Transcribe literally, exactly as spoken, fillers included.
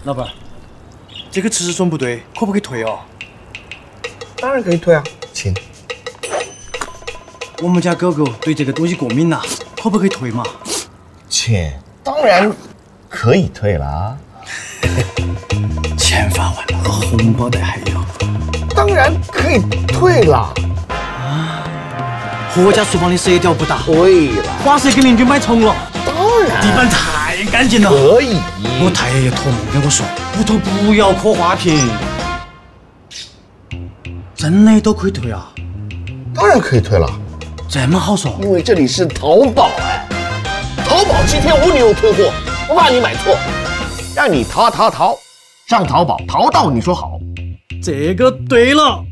老板，这个尺寸不对，可不可以退哦？ 当然可以退啊，请。 我们家狗狗对这个东西过敏呐、啊，可不可以退嘛？ 切，当然可以退啦。 钱发完了，红包袋还有。 当然可以退啦。 啊，何家厨房的色调不搭。 对了， 花色给邻居买重了。 当然。 地板太干净了。 可以。 我太爷爷托梦跟我说，屋头不要刻花瓶。真的都可以退啊？ 当然可以退了。 这么好说？ 因为这里是淘宝哎，淘宝七天无理由退货，不怕你买错，让你淘淘淘，上淘宝淘到你说好。 这个对了。